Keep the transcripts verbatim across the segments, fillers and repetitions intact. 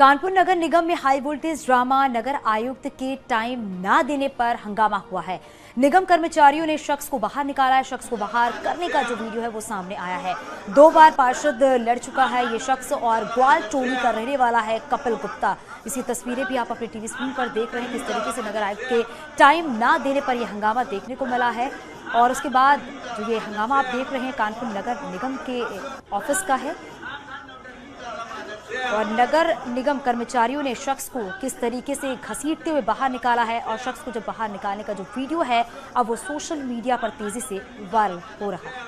कानपुर नगर निगम में high voltage drama, नगर आयुक्त के टाइम ना देने पर हंगामा हुआ है। निगम कर्मचारियों ने शख्स को बाहर निकाला है। शख्स को बाहर करने का जो वीडियो है वो सामने आया है। दो बार पार्षद लड़ चुका है ये शख्स और ग्वाल टोली का रहने वाला है कपिल गुप्ता। इसकी तस्वीरें भी आप अपने टीवी स्क्रीन पर देख रहे हैं किस तरीके से नगर आयुक्त के टाइम ना देने पर यह हंगामा देखने को मिला है। और उसके बाद जो ये हंगामा आप देख रहे हैं कानपुर नगर निगम के ऑफिस का है और नगर निगम कर्मचारियों ने शख्स को किस तरीके से घसीटते हुए बाहर निकाला है और शख्स को जब बाहर निकालने का जो वीडियो है अब वो सोशल मीडिया पर तेजी से वायरल हो रहा है।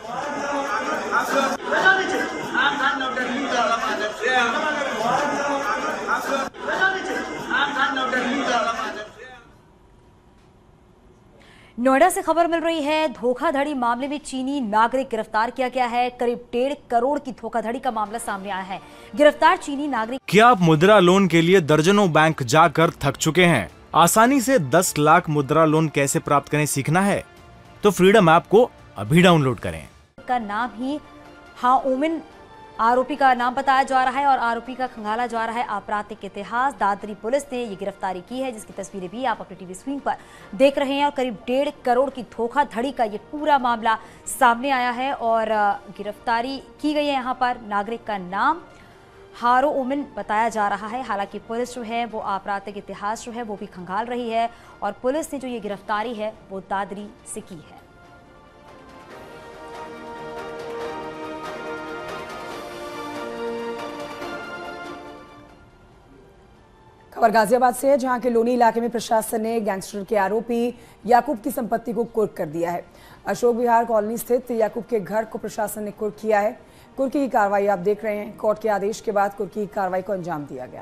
नोएडा से खबर मिल रही है, धोखाधड़ी मामले में चीनी नागरिक गिरफ्तार किया गया है। करीब डेढ़ करोड़ की धोखाधड़ी का मामला सामने आया है। गिरफ्तार चीनी नागरिक। क्या आप मुद्रा लोन के लिए दर्जनों बैंक जाकर थक चुके हैं? आसानी से दस लाख मुद्रा लोन कैसे प्राप्त करें सीखना है तो फ्रीडम ऐप को अभी डाउनलोड करें। का नाम ही हाँ ओमिन आरोपी का नाम बताया जा रहा है और आरोपी का खंगाला जा रहा है आपराधिक इतिहास। दादरी पुलिस ने ये गिरफ्तारी की है जिसकी तस्वीरें भी आप अपने टीवी स्क्रीन पर देख रहे हैं। और करीब डेढ़ करोड़ की धोखाधड़ी का ये पूरा मामला सामने आया है और गिरफ्तारी की गई है। यहाँ पर नागरिक का नाम हारो ओमिन बताया जा रहा है। हालांकि पुलिस जो है वो आपराधिक इतिहास जो है वो भी खंगाल रही है और पुलिस ने जो ये गिरफ्तारी है वो दादरी से की है। खबर गाजियाबाद से है जहां के लोनी इलाके में प्रशासन ने गैंगस्टर के आरोपी याकूब की संपत्ति को कुर्क कर दिया है। अशोक विहार कॉलोनी स्थित याकूब के घर को प्रशासन ने कुर्क किया है। कुर्की की कार्रवाई आप देख रहे हैं। कोर्ट के आदेश के बाद कुर्की की कार्रवाई को अंजाम दिया गया।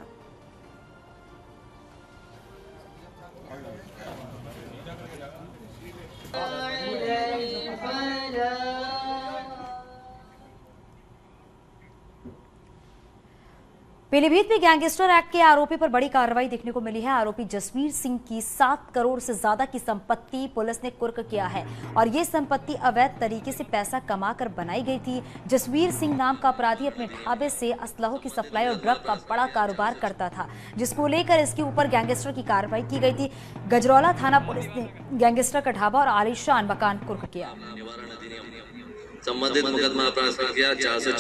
पीलीभीत में गैंगस्टर एक्ट के आरोपी पर बड़ी कार्रवाई देखने को मिली है। आरोपी जसवीर सिंह की सात करोड़ से ज्यादा की संपत्ति पुलिस ने कुर्क किया है और ये संपत्ति अवैध तरीके से पैसा कमाकर बनाई गई थी। जसवीर सिंह नाम का अपराधी अपने ढाबे से असलहों की सप्लाई और ड्रग का बड़ा कारोबार करता था जिसको लेकर इसके ऊपर गैंगस्टर की कार्रवाई की गई थी। गजरौला थाना पुलिस ने गैंगस्टर का ढाबा और आलीशान मकान कुर्क किया। संबंधित मुकदमा अपराध संख्या चार सौ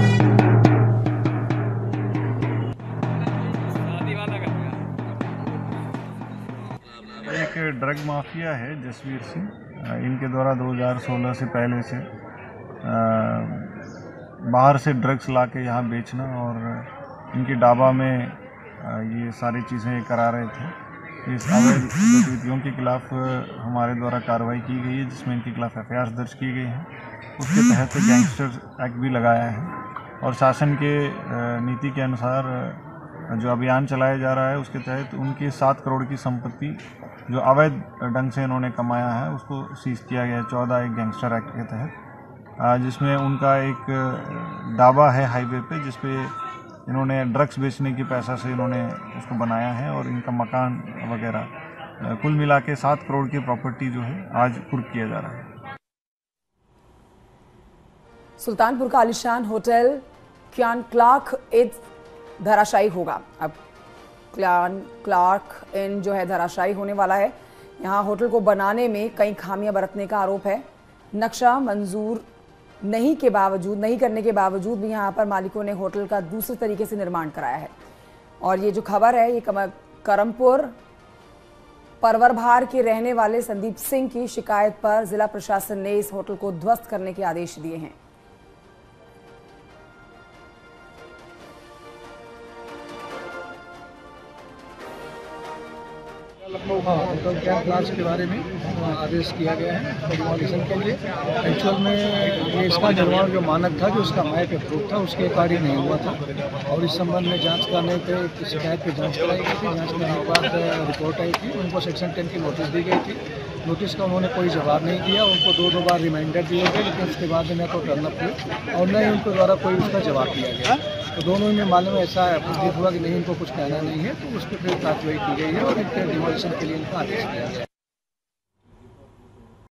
एक ड्रग माफिया है जसवीर सिंह। इनके द्वारा दो हज़ार सोलह से पहले से बाहर से ड्रग्स लाके यहाँ बेचना और इनके ढाबा में ये सारी चीज़ें करा रहे थे। इस अवैध गतिविधियों के खिलाफ हमारे द्वारा कार्रवाई की गई है जिसमें इनके खिलाफ एफ आई आर दर्ज की गई है। उसके तहत गैंगस्टर एक्ट भी लगाया है और शासन के नीति के अनुसार जो अभियान चलाया जा रहा है उसके तहत उनकी सात करोड़ की संपत्ति जो अवैध ढंग से इन्होंने कमाया है उसको सीज किया गया है चौदह एक गैंगस्टर एक्ट के तहत, जिसमें उनका एक ढाबा है हाईवे पे जिसपे इन्होंने ड्रग्स बेचने की पैसा से इन्होंने उसको बनाया है और इनका मकान वगैरह कुल मिला के सात करोड़ की प्रॉपर्टी जो है आज कुर्क किया जा रहा है। सुल्तानपुर का आलिशान होटल क्यान क्लार्क इज धराशायी होगा। अब क्लान क्लार्क इन जो है धराशायी होने वाला है। यहाँ होटल को बनाने में कई खामियां बरतने का आरोप है। नक्शा मंजूर नहीं के बावजूद नहीं करने के बावजूद भी यहाँ पर मालिकों ने होटल का दूसरे तरीके से निर्माण कराया है। और ये जो खबर है ये करमपुर परवरभार के रहने वाले संदीप सिंह की शिकायत पर जिला प्रशासन ने इस होटल को ध्वस्त करने के आदेश दिए हैं। लखनऊ होटल कैंप क्लास के बारे में आदेश किया गया है डिमोलिशन के लिए। एक्चुअल में ये इसका निर्माण जो मानक था जो उसका मैप अप्रूव था उसके कार्य नहीं हुआ था और इस संबंध में जांच करने पे शिकायत की जांच कराई गई थी। जांच करने के बाद रिपोर्ट आई थी। उनको सेक्शन टेन की नोटिस दी गई थी। नोटिस का उन्होंने कोई जवाब नहीं दिया। उनको दो दो बार रिमाइंडर दिए गए लेकिन उसके बाद न तो टर्नअप हुए और न ही उनके द्वारा कोई उसका जवाब दिया गया। तो दोनों में मालूम ऐसा प्रतीत हुआ कि नहीं इनको कुछ कहना नहीं है तो उस पर फिर कार्रवाई की गई है और एक डिमोलिशन के लिए इनका आदेश दिया गया।